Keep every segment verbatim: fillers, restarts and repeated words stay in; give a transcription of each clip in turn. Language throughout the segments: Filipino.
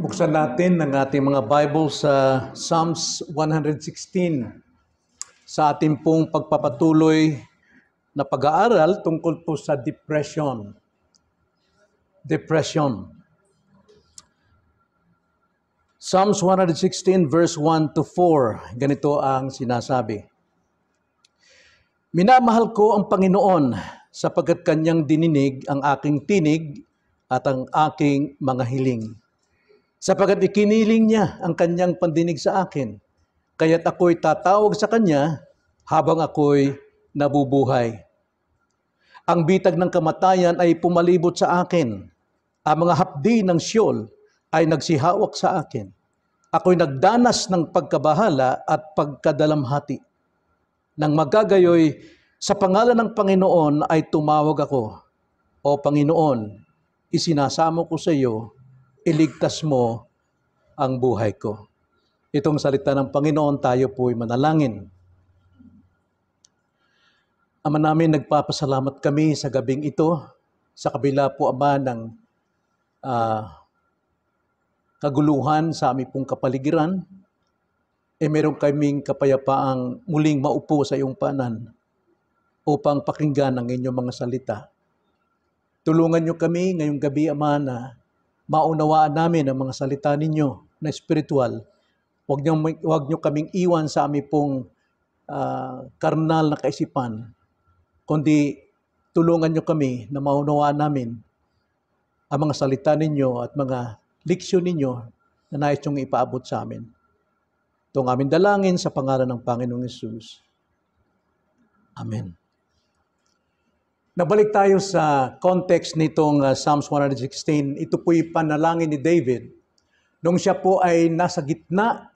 Buksan natin ang ating mga Bible sa Psalms one sixteen sa ating pong pagpapatuloy na pag-aaral tungkol po sa depression. Depression. Psalms one sixteen verse one to four. Ganito ang sinasabi. Minamahal ko ang Panginoon sapagkat kanyang dininig ang aking tinig at ang aking mga hiling. Sapagkat ikiniling niya ang kanyang pandinig sa akin, kaya't ako'y tatawag sa kanya habang ako'y nabubuhay. Ang bitag ng kamatayan ay pumalibot sa akin. Ang mga hapdi ng Sheol ay nagsihawak sa akin. Ako'y nagdanas ng pagkabahala at pagkadalamhati. Nang magagayoy, sa pangalan ng Panginoon ay tumawag ako. O Panginoon, isinasamo ko sa iyo, iligtas mo ang buhay ko. Itong salita ng Panginoon, tayo po'y manalangin. Ama namin, nagpapasalamat kami sa gabing ito, sa kabila po, Ama, ng uh, kaguluhan sa aming pong kapaligiran, eh meron kaming kapayapaang muling maupo sa iyong panan upang pakinggan ang inyong mga salita. Tulungan niyo kami ngayong gabi, Ama, na maunawaan namin ang mga salita ninyo na spiritual. Huwag niyo, huwag niyo kaming iwan sa aming pong uh, karnal na kaisipan, kundi tulungan niyo kami na maunawaan namin ang mga salita ninyo at mga leksyon ninyo na nais niyong ipaabot sa amin. Ito ang aming dalangin sa pangalan ng Panginoong Hesus. Amen. Nabalik tayo sa context nitong uh, Psalms one sixteen. Ito po'y panalangin ni David nung siya po ay nasa gitna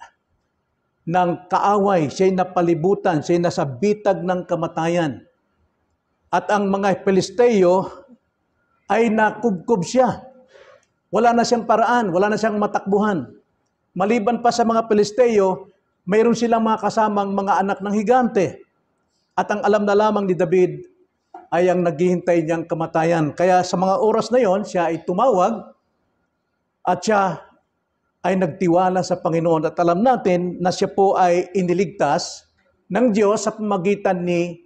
ng kaaway, siya'y napalibutan, siya'y nasa bitag ng kamatayan. At ang mga Pilisteo ay nakubkob siya. Wala na siyang paraan, wala na siyang matakbuhan. Maliban pa sa mga Pilisteo, mayroon silang mga kasamang mga anak ng higante. At ang alam na lamang ni David ay ang naghihintay niyang kamatayan. Kaya sa mga oras na yon, siya ay tumawag at siya ay nagtiwala sa Panginoon. At alam natin na siya po ay iniligtas ng Diyos sa pamagitan ni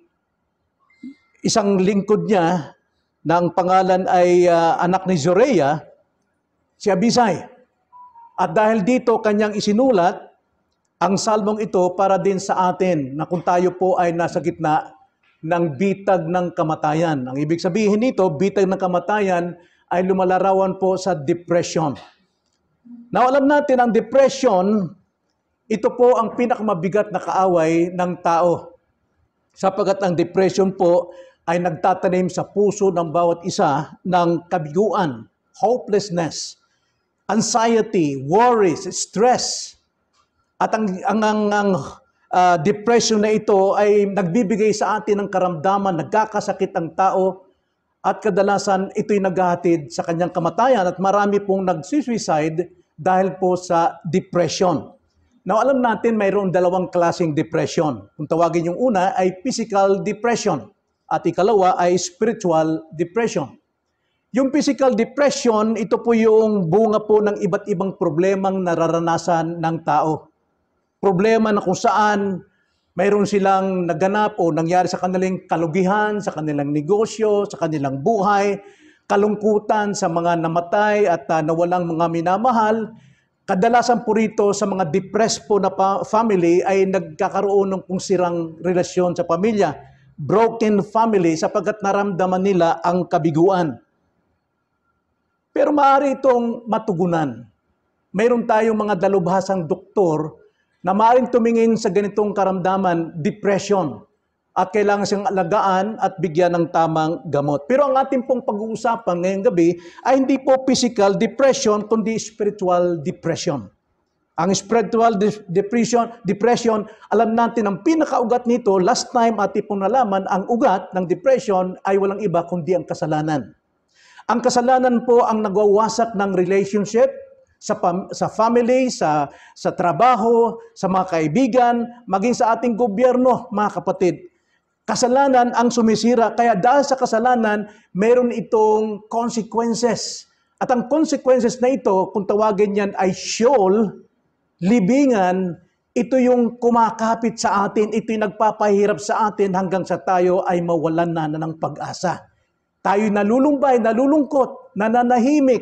isang lingkod niya na ang pangalan ay uh, anak ni Zoreya, si Abisai. At dahil dito kanyang isinulat ang salmong ito para din sa atin na kung tayo po ay nasa gitna ng bitag ng kamatayan. Ang ibig sabihin nito, bitag ng kamatayan ay lumalarawan po sa depression. Now, alam natin ang depression, ito po ang pinakamabigat na kaaway ng tao. Sapagat ang depression po ay nagtatanim sa puso ng bawat isa ng kabiguan, hopelessness, anxiety, worries, stress. At ang, ang, ang, ang uh, depression na ito ay nagbibigay sa atin ng karamdaman, nagkakasakit ang tao, at kadalasan ito'y naghahatid sa kanyang kamatayan at marami pong nagsisuicide dahil po sa depression. Now, alam natin mayroong dalawang klaseng depression. Kung tawagin yung una ay physical depression at ikalawa ay spiritual depression. Yung physical depression, ito po yung bunga po ng iba't ibang problemang nararanasan ng tao. Problema na kung saan mayroon silang naganap o nangyari sa kanilang kalugihan, sa kanilang negosyo, sa kanilang buhay, kalungkutan sa mga namatay at uh, nawalang mga minamahal. Kadalasan po rito sa mga depressed po na pa- family ay nagkakaroon ng kung sirang relasyon sa pamilya. Broken family sapagkat naramdaman nila ang kabiguan. Pero maaari itong matugunan. Mayroon tayong mga dalubhasang doktor na maaaring tumingin sa ganitong karamdaman, depression, at kailangan siyang alagaan at bigyan ng tamang gamot. Pero ang ating pong pag-uusapan ngayong gabi ay hindi po physical depression, kundi spiritual depression. Ang spiritual de- depression, depression, alam natin ang pinakaugat nito, last time ating pong nalaman, ang ugat ng depression ay walang iba kundi ang kasalanan. Ang kasalanan po ang nagwawasak ng relationship, sa pam- sa family, sa sa trabaho, sa mga kaibigan, maging sa ating gobyerno, mga kapatid. Kasalanan ang sumisira, kaya dahil sa kasalanan, mayroon itong consequences At ang consequences na ito, kung tawagin yan ay Sheol, libingan, ito yung kumakapit sa atin, ito yung nagpapahirap sa atin hanggang sa tayo ay mawalan na, na ng pag-asa. Tayo nalulumbay, nalulungkot, nananahimik.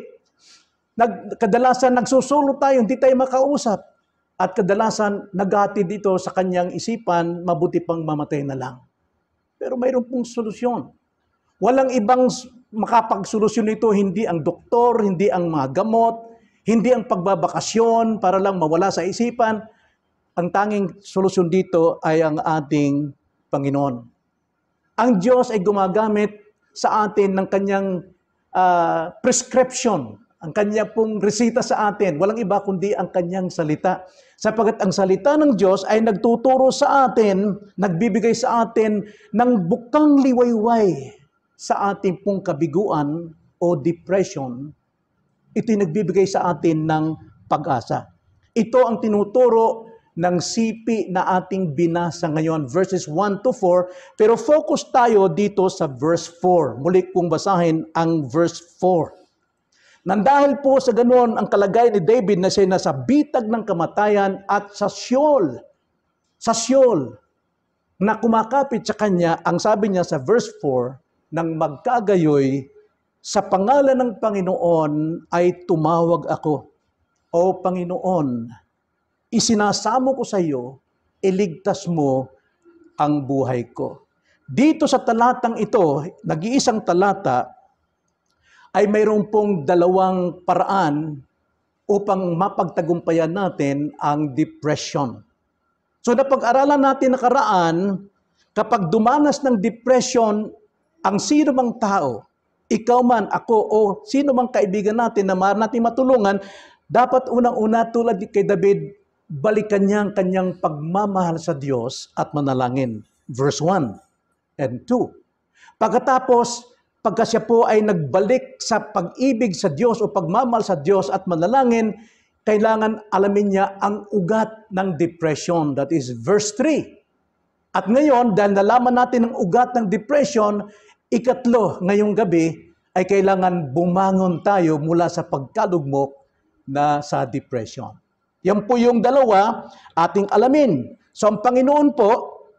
Nag, kadalasan nagsusulo tayo, hindi tayo makausap. At kadalasan naghatid dito sa kanyang isipan, mabuti pang mamatay na lang. Pero mayroon pong solusyon. Walang ibang makapagsolusyon nito, hindi ang doktor, hindi ang mga gamot, hindi ang pagbabakasyon para lang mawala sa isipan. Ang tanging solusyon dito ay ang ating Panginoon. Ang Diyos ay gumagamit sa atin ng kanyang uh, prescription, ang kanyang pong resita sa atin. Walang iba kundi ang kanyang salita. Sapagat ang salita ng Diyos ay nagtuturo sa atin, nagbibigay sa atin ng bukang liwayway sa ating pong kabiguan o depression. Ito'y nagbibigay sa atin ng pag-asa. Ito ang tinuturo ng sipi na ating binasa ngayon, verses one to four. Pero focus tayo dito sa verse four. Muli kong basahin ang verse four. Nandahil po sa ganoon ang kalagayan ni David na siya nasa bitag ng kamatayan at sa Sheol, sa Sheol, na kumakapit sa kanya, ang sabi niya sa verse four, nang magkagayoy, sa pangalan ng Panginoon ay tumawag ako. O Panginoon, isinasamo ko sa iyo, iligtas mo ang buhay ko. Dito sa talatang ito, nag-iisang talata, ay mayroon pong dalawang paraan upang mapagtagumpayan natin ang depression. So napag-aralan natin nakaraan, kapag dumanas ng depression, ang sino mang tao, ikaw man, ako, o sino mang kaibigan natin na maaari natin matulungan, dapat unang-una tulad kay David, balikan niya ang kanyang pagmamahal sa Diyos at manalangin. Verse one and two. Pagkatapos, pagka siya po ay nagbalik sa pag-ibig sa Diyos o pagmamahal sa Diyos at manalangin, kailangan alamin niya ang ugat ng depression. That is verse three. At ngayon, dahil nalaman natin ang ugat ng depression, ikatlo, ngayong gabi, ay kailangan bumangon tayo mula sa pagkalugmok na sa depression. Yan po yung dalawa ating alamin. So ang Panginoon po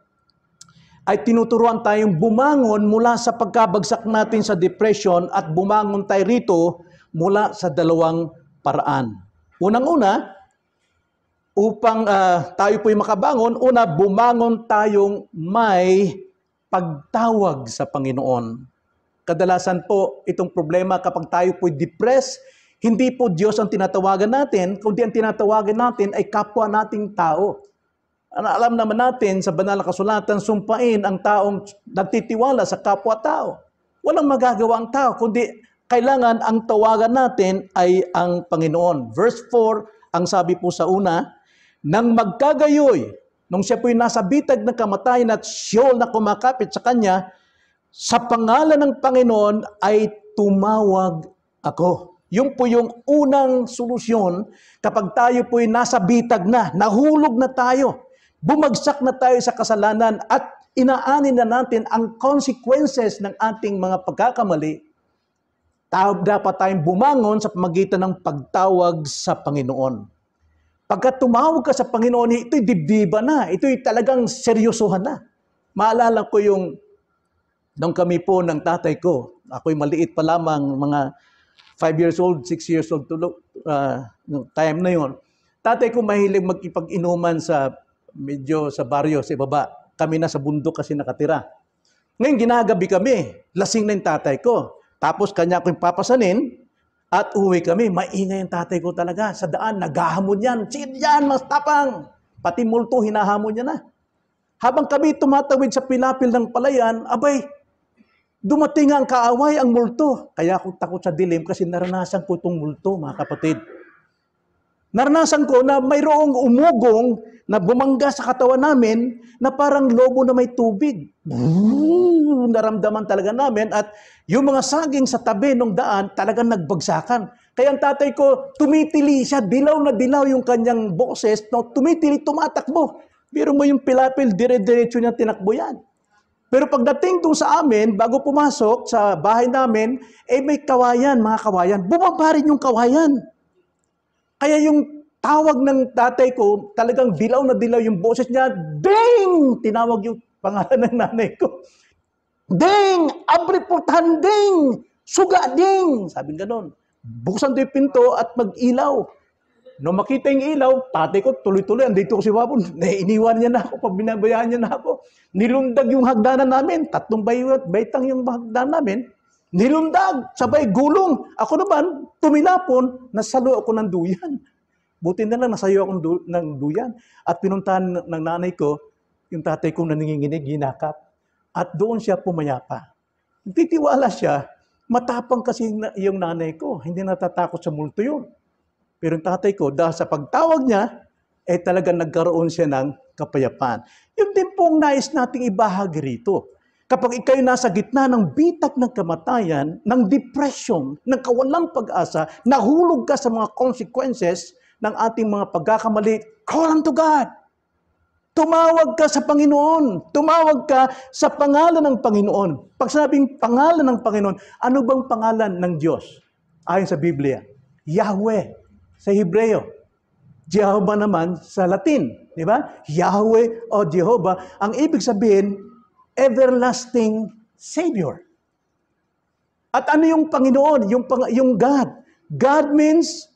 ay tinuturuan tayong bumangon mula sa pagkabagsak natin sa depression at bumangon tayo rito mula sa dalawang paraan. Unang-una, upang uh, tayo po'y makabangon, una, bumangon tayong may pagtawag sa Panginoon. Kadalasan po itong problema kapag tayo po'y depressed, hindi po Diyos ang tinatawagan natin, kundi ang tinatawagan natin ay kapwa nating tao. Alam naman natin sa banal na kasulatan, sumpain ang taong nagtitiwala sa kapwa-tao. Walang magagawa ang tao, kundi kailangan ang tawagan natin ay ang Panginoon. Verse four, ang sabi po sa una, nang magkagayoy, nung siya po'y nasa bitag ng kamatayan at Sheol na kumakapit sa kanya, sa pangalan ng Panginoon ay tumawag ako. Yung po yung unang solusyon kapag tayo po'y nasa bitag na, nahulog na tayo, bumagsak na tayo sa kasalanan at inaanin na natin ang consequences ng ating mga pagkakamali, dapat tayong bumangon sa pamagitan ng pagtawag sa Panginoon. Pagka tumawag ka sa Panginoon, ito'y dibdiba na, ito'y talagang seryosohan na. Maalala ko yung, nung kami po ng tatay ko, ako'y maliit pa lamang, mga five years old, six years old, tulog, uh, time na yon. Tatay ko mahilig magkipag-inuman sa medyo sa baryo, sa ibaba. Kami na sa bundok kasi nakatira. Ngayon, ginagabi kami. Lasing na yung tatay ko. Tapos kanya ko yung papasanin at uwi kami. Maingay yung tatay ko talaga. Sa daan, naghahamon yan. Sin yan, mas tapang. Pati multo, hinahamon niya na. Habang kami tumatawid sa pilapil ng palayan, abay, dumating ang kaaway, ang multo. Kaya ako takot sa dilim kasi naranasan ko itong multo, mga kapatid. Naranasan ko na mayroong umugong na bumangga sa katawan namin na parang lobo na may tubig. Ooh, naramdaman talaga namin at yung mga saging sa tabi ng daan talagang nagbagsakan. Kaya ang tatay ko, tumitili siya, dilaw na dilaw yung kanyang boses, no, tumitili, tumatakbo. Pero mo yung pilapil, dire-diretso niya tinakbo yan. Pero pagdating doon sa amin, bago pumasok sa bahay namin, eh may kawayan, mga kawayan. Bumaba rin yung kawayan. Kaya yung tawag ng tatay ko, talagang dilaw na dilaw yung boses niya, Ding! Tinawag yung pangalan ng nanay ko. Ding! Abripurtahan ding! Suga ding! Sabi ganon. Buksan doon yung pinto at mag-ilaw. Nung makita yung ilaw, tatay ko tuloy-tuloy, andito ko si Wapon. Iniwan niya na ako, pag binabayaan niya na ako. Nilundag yung hagdanan namin. Tatlong bayot, baytang yung hagdanan namin. Nilundag, sabay gulong. Ako naman, tumilapon, nasalo ako ng duyan. Buti na lang, nasayo ako ng, du- ng duyan. At pinuntahan ng nanay ko, yung tatay ko na nanginginig, ginakap. At doon siya pumayapa. Titiwala siya, matapang kasi yung nanay ko. Hindi natatakot sa multo yun. Pero yung tatay ko, dahil sa pagtawag niya, eh talagang nagkaroon siya ng kapayapaan. Yun din pong nais nating ibahagi rito. Kapag ikaw nasa gitna ng bitak ng kamatayan, ng depression, ng kawalang pag-asa, nahulog ka sa mga consequences ng ating mga pagkakamali, call unto God. Tumawag ka sa Panginoon. Tumawag ka sa pangalan ng Panginoon. Pag sabing pangalan ng Panginoon, ano bang pangalan ng Diyos? Ayon sa Biblia, Yahweh sa Hebreo. Jehovah naman sa Latin. Di ba? Yahweh o Jehovah. Ang ibig sabihin, everlasting Savior. At ano yung Panginoon? Yung, yung God. God means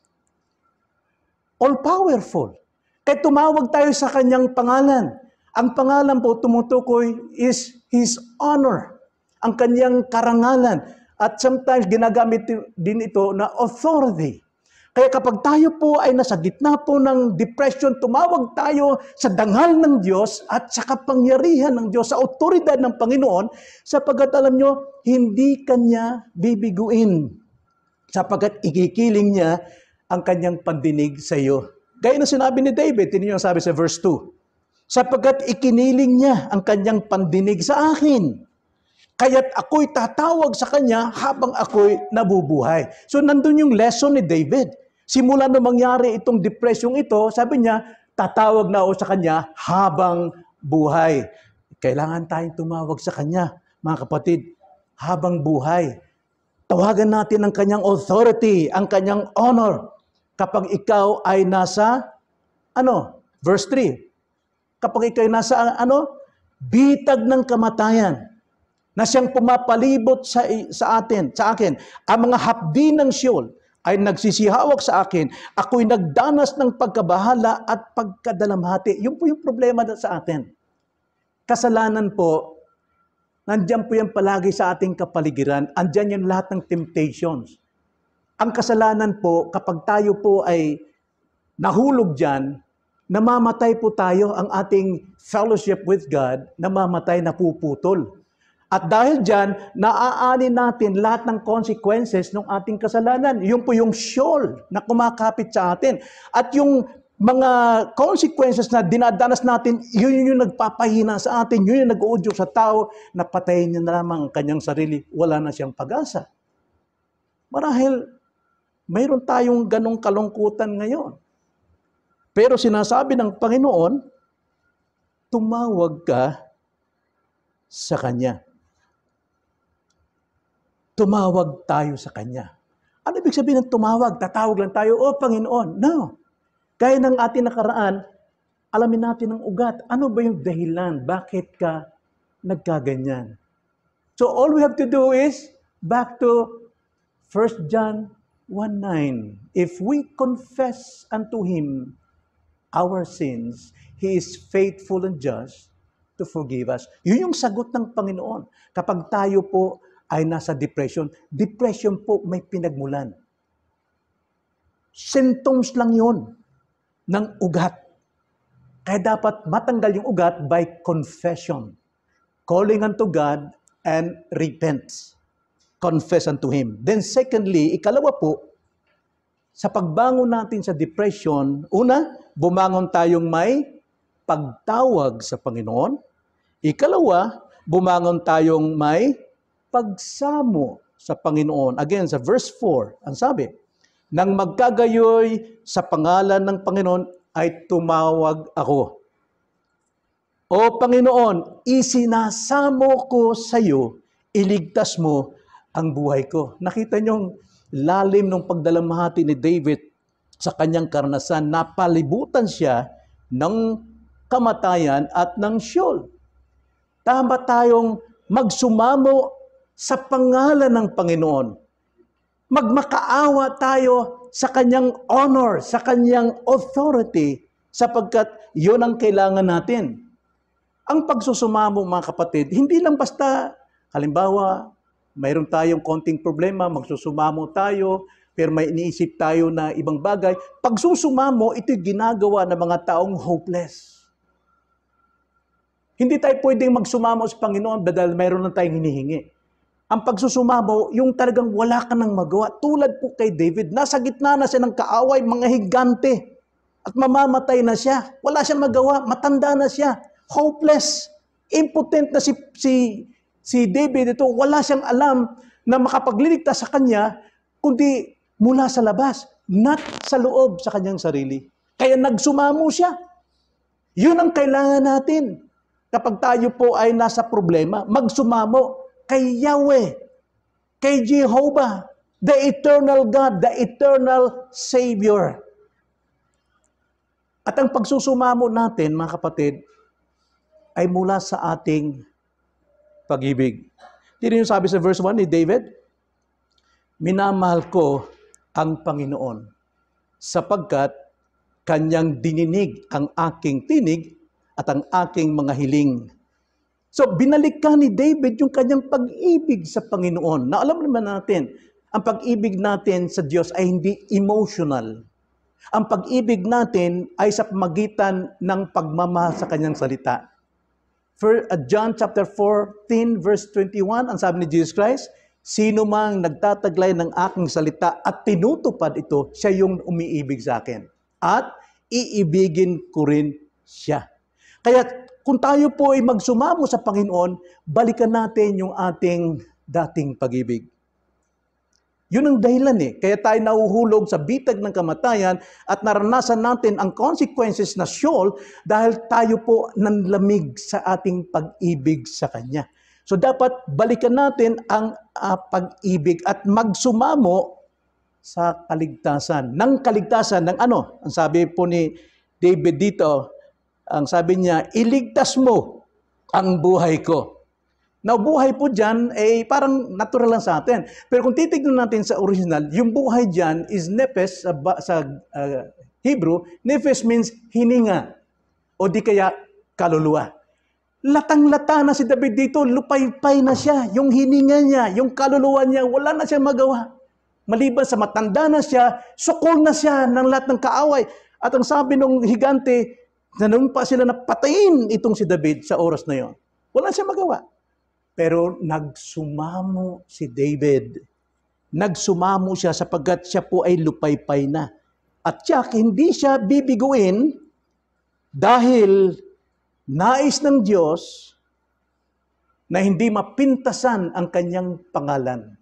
all-powerful. Kaya tumawag tayo sa kanyang pangalan. Ang pangalan po tumutukoy is His honor. Ang kanyang karangalan. At sometimes ginagamit din ito na authority. Kaya kapag tayo po ay nasa gitna po ng depression, tumawag tayo sa dangal ng Diyos at sa kapangyarihan ng Diyos, sa otoridad ng Panginoon, sapagkat alam nyo, hindi Kanya bibiguin. Sapagkat ikikiling niya ang Kanyang pandinig sa iyo. Gaya na sinabi ni David, tinin niyo ang sabi sa verse two, sapagkat ikiniling niya ang Kanyang pandinig sa akin. Kaya't ako'y tatawag sa Kanya habang ako'y nabubuhay. So nandun yung lesson ni David. Simula na mangyari itong depression ito, sabi niya, tatawag na ako sa Kanya habang buhay. Kailangan tayong tumawag sa Kanya, mga kapatid, habang buhay. Tawagan natin ang Kanyang authority, ang Kanyang honor. Kapag ikaw ay nasa, ano, verse three, kapag ikaw ay nasa, ano, bitag ng kamatayan, na siyang pumapalibot sa, sa atin, sa akin. Ang mga hapdi ng Sheol ay nagsisihawak sa akin. Ako'y nagdanas ng pagkabahala at pagkadalamhati. Yun po yung problema sa atin. Kasalanan po, nandyan po yan palagi sa ating kapaligiran. Andyan yung lahat ng temptations. Ang kasalanan po, kapag tayo po ay nahulog dyan, namamatay po tayo, ang ating fellowship with God, namamatay, napuputol. At dahil dyan, naaanin natin lahat ng consequences ng ating kasalanan. Yun po yung Sheol na kumakapit sa atin. At yung mga consequences na dinadanas natin, yun yung nagpapahina sa atin, yun yung nag-uudyok sa tao, na patayin niya na lamang ang kanyang sarili, wala na siyang pag-asa. Marahil, mayroon tayong ganong kalungkutan ngayon. Pero sinasabi ng Panginoon, tumawag ka sa Kanya. Tumawag tayo sa Kanya. Ano ibig sabihin ng tumawag? Tatawag lang tayo, oh Panginoon. No. Gaya ng ating nakaraan, alamin natin ang ugat. Ano ba yung dahilan? Bakit ka nagkaganyan? So all we have to do is back to First John one nine. If we confess unto Him our sins, He is faithful and just to forgive us. Yun yung sagot ng Panginoon. Kapag tayo po ay nasa depression, depression po may pinagmulan. Symptoms lang yun ng ugat. Kaya dapat matanggal yung ugat by confession. Calling unto God and repent. Confess unto Him. Then secondly, ikalawa po, sa pagbangon natin sa depression, una, bumangon tayong may pagtawag sa Panginoon. Ikalawa, bumangon tayong may pagsamo sa Panginoon. Again, sa verse four, ang sabi, nang magkagayoy sa pangalan ng Panginoon ay tumawag ako. O Panginoon, isinasamo ko sa iyo, iligtas mo ang buhay ko. Nakita niyo yung lalim ng pagdalamhati ni David sa kanyang karanasan. Napalibutan siya ng kamatayan at ng Sheol. Tama tayong magsumamo sa pangalan ng Panginoon. Magmakaawa tayo sa kanyang honor, sa kanyang authority, sapagkat yun ang kailangan natin. Ang pagsusumamo, mga kapatid, hindi lang basta, halimbawa, mayroon tayong konting problema, magsusumamo tayo, pero may iniisip tayo na ibang bagay. Pagsusumamo, ito'y ginagawa ng mga taong hopeless. Hindi tayo pwedeng magsumamo sa Panginoon dahil mayroon na tayong hinihingi. Ang pagsusumamo, yung talagang wala ka nang magawa. Tulad po kay David, nasa gitna na siya ng kaaway, mga higante, at mamamatay na siya. Wala siyang magawa, matanda na siya. Hopeless, impotent na si, si, si David ito, wala siyang alam na makapagliligtas sa kanya, kundi mula sa labas, not sa loob sa kanyang sarili. Kaya nagsumamo siya. Yun ang kailangan natin. Kapag tayo po ay nasa problema, magsumamo kay Yahweh, kay Jehovah, the eternal God, the eternal Savior. At ang pagsusumamo natin, mga kapatid, ay mula sa ating pag-ibig. Hindi yung sabi sa verse one ni David, minamahal ko ang Panginoon sapagkat kanyang dininig ang aking tinig at ang aking mga hiling. So, binalik ka ni David yung kanyang pag-ibig sa Panginoon. Na alam naman natin, ang pag-ibig natin sa Diyos ay hindi emotional. Ang pag-ibig natin ay sa pamagitan ng pagmamahal sa kanyang salita. For uh, John chapter fourteen verse twenty-one, ang sabi ni Jesus Christ, sino mang nagtataglay ng aking salita at tinutupad ito, siya yung umiibig sa akin. At iibigin ko rin siya. Kaya kung tayo po ay magsumamo sa Panginoon, balikan natin yung ating dating pag-ibig. Yun ang dahilan eh. Kaya tayo nahuhulog sa bitag ng kamatayan at naranasan natin ang consequences na Sheol dahil tayo po nanlamig sa ating pag-ibig sa Kanya. So dapat balikan natin ang uh, pag-ibig at magsumamo sa kaligtasan. Ng kaligtasan ng ano? Ang sabi po ni David dito, ang sabi niya, iligtas mo ang buhay ko. Now, buhay po dyan, eh, parang natural lang sa atin. Pero kung titignan natin sa original, yung buhay dyan is nepes sa, sa uh, Hebrew. Nepes means hininga o di kaya kaluluwa. Latang-lata na si David dito, lupay-pay na siya. Yung hininga niya, yung kaluluwa niya, wala na siya magawa. Maliban sa matanda na siya, sukol na siya ng lahat ng kaaway. At ang sabi ng higante, nanumpa sila na patayin itong si David sa oras na yon. Wala siya magawa. Pero nagsumamo si David. Nagsumamo siya sapagkat siya po ay lupaypay na. At siya, hindi siya bibiguin dahil nais ng Diyos na hindi mapintasan ang kanyang pangalan.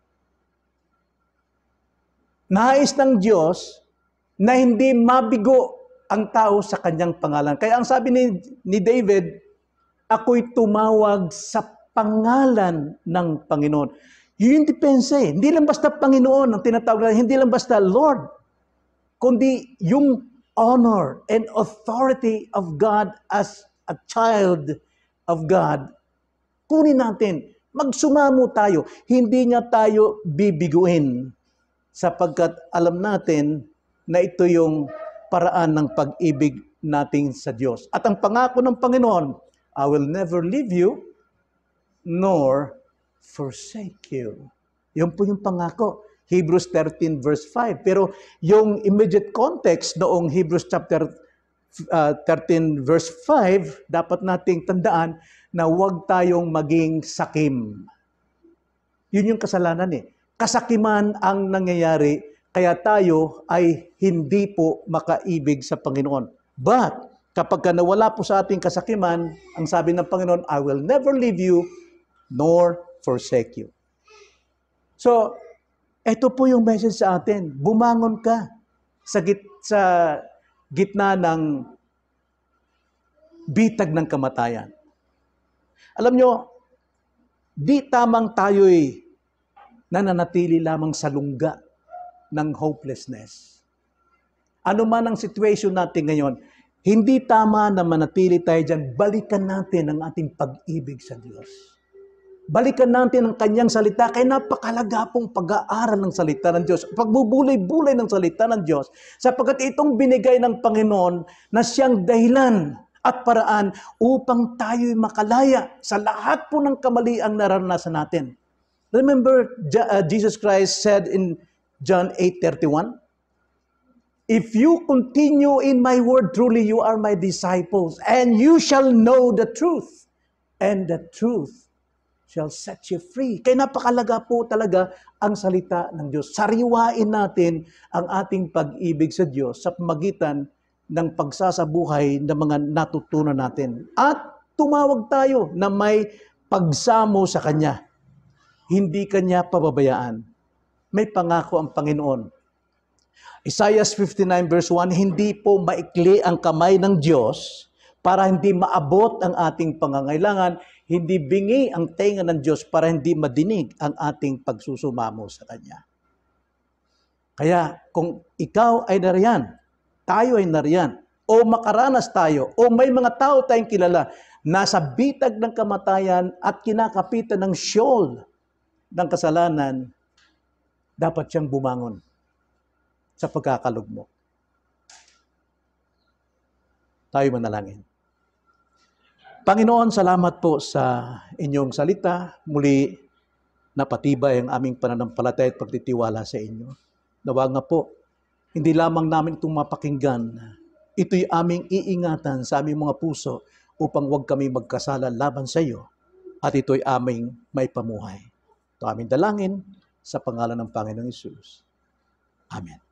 Nais ng Diyos na hindi mabigo ang tao sa kanyang pangalan. Kaya ang sabi ni, ni David, ako'y tumawag sa pangalan ng Panginoon. Yun yung depensa eh. Hindi lang basta Panginoon ang tinatawag na, hindi lang basta Lord, kundi yung honor and authority of God as a child of God. Kunin natin, magsumamo tayo. Hindi niya tayo bibiguin sapagkat alam natin na ito yung paraan ng pag-ibig natin sa Diyos. At ang pangako ng Panginoon, I will never leave you nor forsake you. Yun po yung pangako. Hebrews thirteen verse five. Pero yung immediate context noong Hebrews chapter uh, thirteen verse five, dapat nating tandaan na huwag tayong maging sakim. Yun yung kasalanan eh. Kasakiman ang nangyayari, kaya tayo ay hindi po makaibig sa Panginoon. But, kapag nawala po sa ating kasakiman, ang sabi ng Panginoon, I will never leave you nor forsake you. So, ito po yung message sa atin. Bumangon ka sa, git sa gitna ng bitag ng kamatayan. Alam nyo, di tamang tayo'y nananatili lamang sa lungga ng hopelessness. Ano man ang situation natin ngayon, hindi tama na manatili tayo dyan. Balikan natin ang ating pag-ibig sa Diyos. Balikan natin ang kanyang salita. Kaya napakalaga pong pag-aaral ng salita ng Diyos. Pagbubulay-bulay ng salita ng Diyos. Sapagkat itong binigay ng Panginoon na siyang dahilan at paraan upang tayo'y makalaya sa lahat po ng kamaliang nararanasan natin. Remember, Jesus Christ said in John eight thirty-one, "If you continue in my word, truly you are my disciples, and you shall know the truth, and the truth shall set you free." Kaya napakalaga po talaga ang salita ng Diyos. Sariwain natin ang ating pag-ibig sa Diyos sa pamagitan ng pagsasabuhay ng mga natutunan natin. At tumawag tayo na may pagsamo sa Kanya. Hindi Kanya pababayaan. May pangako ang Panginoon. Isaiah fifty-nine verse one, hindi po maikli ang kamay ng Diyos para hindi maabot ang ating pangangailangan, hindi bingi ang tenga ng Diyos para hindi madinig ang ating pagsusumamo sa Kanya. Kaya kung ikaw ay nariyan, tayo ay nariyan, o makaranas tayo, o may mga tao tayong kilala, nasa bitag ng kamatayan at kinakapitan ng Sheol ng kasalanan, dapat siyang bumangon sa pagkakalugmok. Tayo manalangin. Panginoon, salamat po sa inyong salita. Muli, napatibay ang aming pananampalataya at pagtitiwala sa inyo. Nawa nga po, hindi lamang namin itong mapakinggan. Ito'y aming iingatan sa aming mga puso upang huwag kami magkasala laban sa iyo. At ito'y aming may pamuhay. Ito aming dalangin sa pangalan ng Panginoong Hesus. Amen.